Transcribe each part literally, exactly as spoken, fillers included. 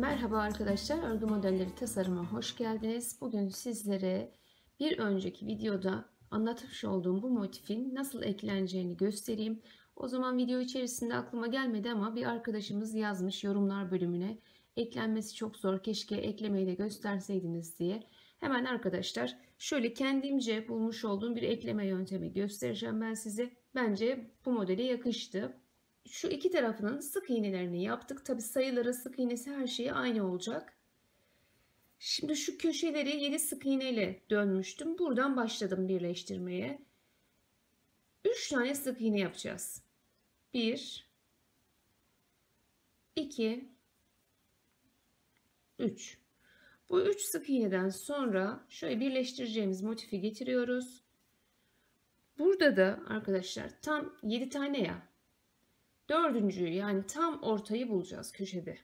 Merhaba arkadaşlar, örgü modelleri tasarıma hoş geldiniz. Bugün sizlere bir önceki videoda anlatmış olduğum bu motifin nasıl ekleneceğini göstereyim. O zaman video içerisinde aklıma gelmedi ama bir arkadaşımız yazmış yorumlar bölümüne. Eklenmesi çok zor, keşke eklemeyi de gösterseydiniz diye. Hemen arkadaşlar şöyle kendimce bulmuş olduğum bir ekleme yöntemi göstereceğim ben size. Bence bu modele yakıştı. Şu iki tarafının sık iğnelerini yaptık. Tabi sayıları, sık iğnesi, her şeyi aynı olacak. Şimdi şu köşeleri yedi sık iğne ile dönmüştüm. Buradan başladım birleştirmeye. üç tane sık iğne yapacağız. bir iki üç. Bu üç sık iğneden sonra şöyle birleştireceğimiz motifi getiriyoruz. Burada da arkadaşlar tam yedi tane ya. Dördüncüyü, yani tam ortayı bulacağız köşede.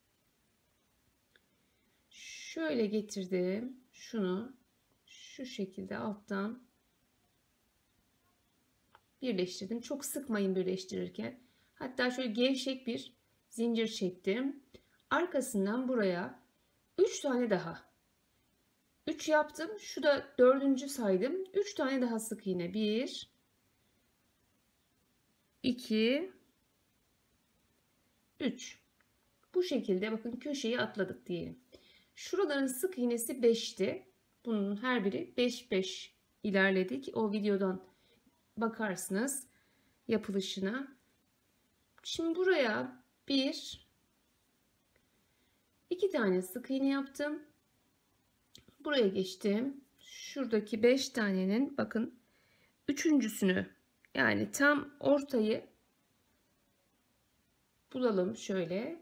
Şöyle getirdim. Şunu şu şekilde alttan birleştirdim. Çok sıkmayın birleştirirken. Hatta şöyle gevşek bir zincir çektim. Arkasından buraya üç tane daha. üç yaptım. Şu da dördüncü saydım. üç tane daha sık iğne. bir iki üç. Bu şekilde bakın köşeyi atladık diyelim. Şuraların sık iğnesi beşti. Bunun her biri beş beş ilerledik. O videodan bakarsınız yapılışına. Şimdi buraya bir iki tane sık iğne yaptım. Buraya geçtim. Şuradaki beş tanenin bakın üçüncüsünü, yani tam ortayı bulalım şöyle.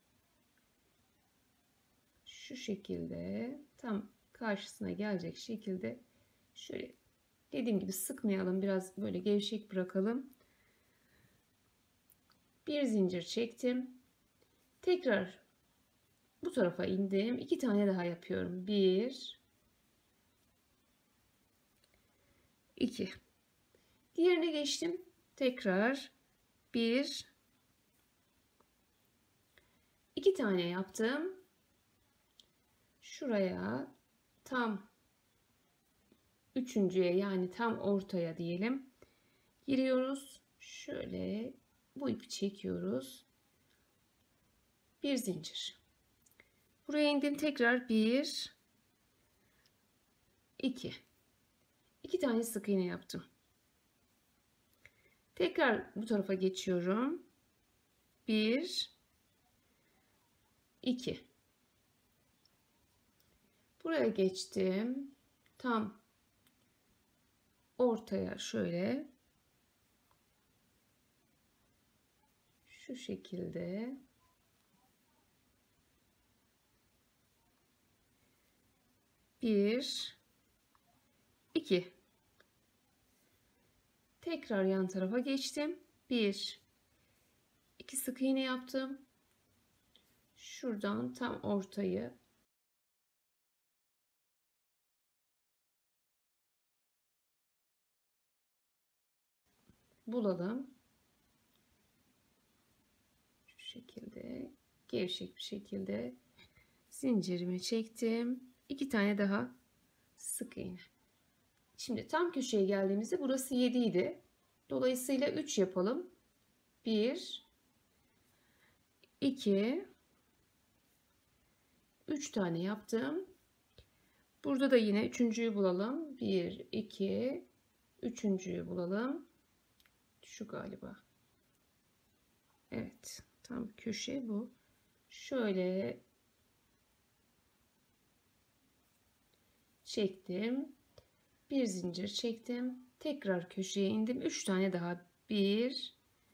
Şu şekilde tam karşısına gelecek şekilde şöyle, dediğim gibi sıkmayalım, biraz böyle gevşek bırakalım. Bir zincir çektim. Tekrar bu tarafa indim. iki tane daha yapıyorum. bir iki. Diğerine geçtim. Tekrar bir iki tane yaptım. Şuraya tam üçüncüye, yani tam ortaya diyelim, giriyoruz. Şöyle bu ipi çekiyoruz. Bir zincir. Buraya indim. Tekrar bir iki. iki tane sık iğne yaptım. Tekrar bu tarafa geçiyorum. bir iki. Buraya geçtim. Tam ortaya şöyle şu şekilde bir iki. Tekrar yan tarafa geçtim. bir iki sık iğne yaptım. Şuradan tam ortayı bulalım. Şu şekilde gevşek bir şekilde zincirimi çektim. iki tane daha sık iğne. Şimdi tam köşeye geldiğimizde burası yedi idi. Dolayısıyla üç yapalım. bir iki üç tane yaptım. Burada da yine üçüncüyü bulalım. bir iki üçüncüyü bulalım. Şu galiba. Evet, tam köşe bu. Şöyle çektim. Bir zincir çektim. Tekrar köşeye indim. üç tane daha. bir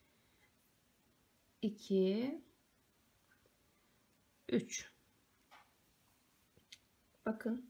iki üç. Bakın.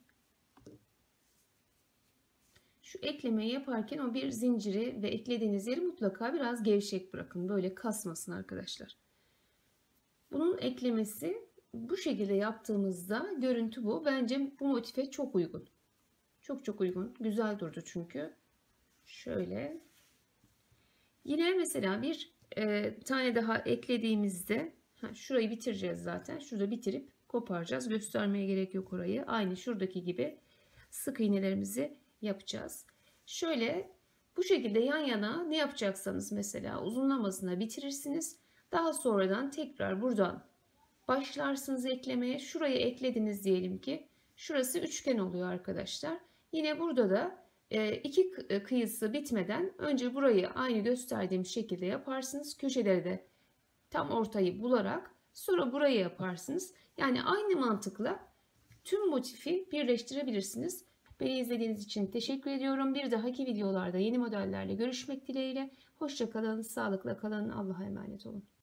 Şu eklemeyi yaparken o bir zinciri ve eklediğiniz yeri mutlaka biraz gevşek bırakın. Böyle kasmasın arkadaşlar. Bunun eklemesi bu şekilde yaptığımızda görüntü bu. Bence bu motife çok uygun. Çok çok uygun. Güzel durdu çünkü. Şöyle. Yine mesela bir e, tane daha eklediğimizde ha, şurayı bitireceğiz zaten. Şurada bitirip koparacağız. Göstermeye gerek yok orayı. Aynı şuradaki gibi sık iğnelerimizi yapacağız. Şöyle bu şekilde yan yana ne yapacaksanız mesela uzunlamasına bitirirsiniz. Daha sonradan tekrar buradan başlarsınız eklemeye. Şuraya eklediniz diyelim ki. Şurası üçgen oluyor arkadaşlar. Yine burada da iki kıyısı bitmeden önce burayı aynı gösterdiğim şekilde yaparsınız. Köşeleri de tam ortayı bularak sonra burayı yaparsınız. Yani aynı mantıkla tüm motifi birleştirebilirsiniz. Beni izlediğiniz için teşekkür ediyorum. Bir dahaki videolarda yeni modellerle görüşmek dileğiyle. Hoşça kalın, sağlıkla kalın, Allah'a emanet olun.